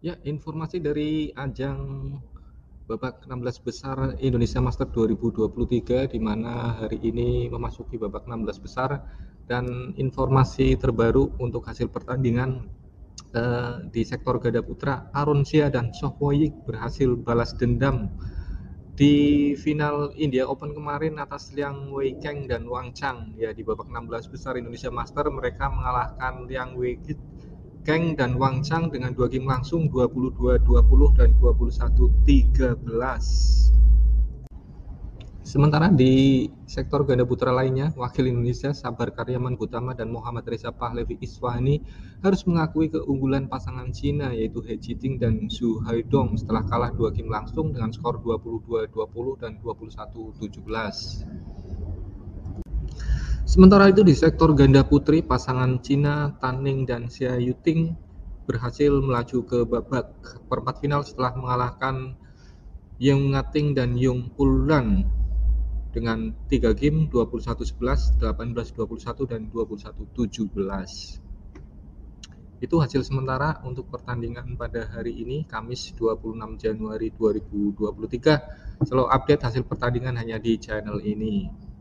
Ya, informasi dari ajang babak 16 besar Indonesia Master 2023 di mana hari ini memasuki babak 16 besar dan informasi terbaru untuk hasil pertandingan di sektor ganda putra, Aronsya dan Sohwoyik berhasil balas dendam di final India Open kemarin atas Liang Weikeng dan Wang Chang. Ya, di babak 16 besar Indonesia Master mereka mengalahkan Liang Weikeng dan Wang Chang dengan 2 game langsung 22-20 dan 21-13. Sementara di sektor ganda putra lainnya, wakil Indonesia Sabar Karyaman Gutama dan Muhammad Reza Pahlavi Iswani harus mengakui keunggulan pasangan Cina yaitu He Jiting dan Zhu Haidong setelah kalah 2 game langsung dengan skor 22-20 dan 21-17. Sementara itu di sektor ganda putri, pasangan Cina Tan Ning dan Xia Yuting berhasil melaju ke babak perempat final setelah mengalahkan Yang Ngating dan Yung Ulran dengan 3 game 21-11, 18-21 dan 21-17. Itu hasil sementara untuk pertandingan pada hari ini, Kamis 26 Januari 2023. Selalu update hasil pertandingan hanya di channel ini.